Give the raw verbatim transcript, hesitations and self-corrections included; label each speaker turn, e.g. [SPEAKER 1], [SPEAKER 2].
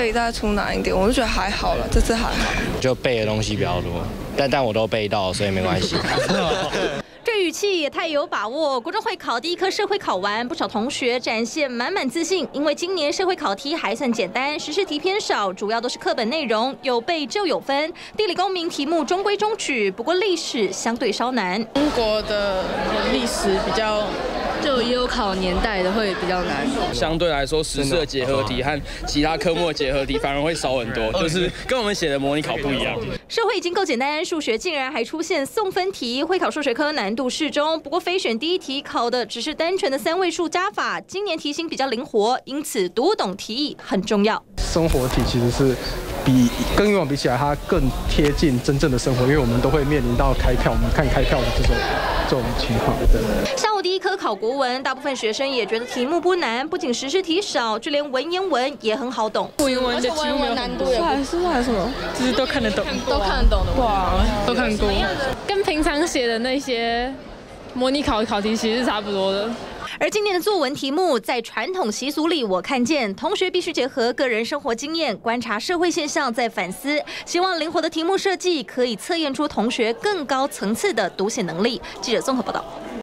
[SPEAKER 1] 以再出难一点，我就觉得还好了，这次还好。
[SPEAKER 2] 就背的东西比较多，但但我都背到，所以没关系。
[SPEAKER 3] 这语气也太有把握。国中会考第一科社会考完，不少同学展现满满自信，因为今年社会考题还算简单，时事题偏少，主要都是课本内容，有背就有分。地理公民题目中规中矩，不过历史相对稍难。
[SPEAKER 4] 中国的历史比较。就也有考年代的会比较难，
[SPEAKER 5] 相对来说，时事的结合题和其他科目的结合题反而会少很多，就是跟我们写的模拟考不一样。
[SPEAKER 3] 社会已经够简单，数学竟然还出现送分题，会考数学科难度适中，不过非选第一题考的只是单纯的三位数加法，今年题型比较灵活，因此读懂题意很重要。
[SPEAKER 6] 生活题其实是比跟以往比起来，它更贴近真正的生活，因为我们都会面临到开票，我们看开票的这种这种情况。对。
[SPEAKER 3] 下午第一科考国文，大部分学生也觉得题目不难，不仅时事题少，就连文言文也很好懂。
[SPEAKER 4] 文言文的题目没有难度也不是还有什么，就是都看得懂，都看得懂的。哇，都看过，跟平常写的那些模拟考考题其实是差不多的。
[SPEAKER 3] 而今年的作文题目，在传统习俗里，我看见同学必须结合个人生活经验，观察社会现象，再反思。希望灵活的题目设计可以测验出同学更高层次的读写能力。记者综合报道。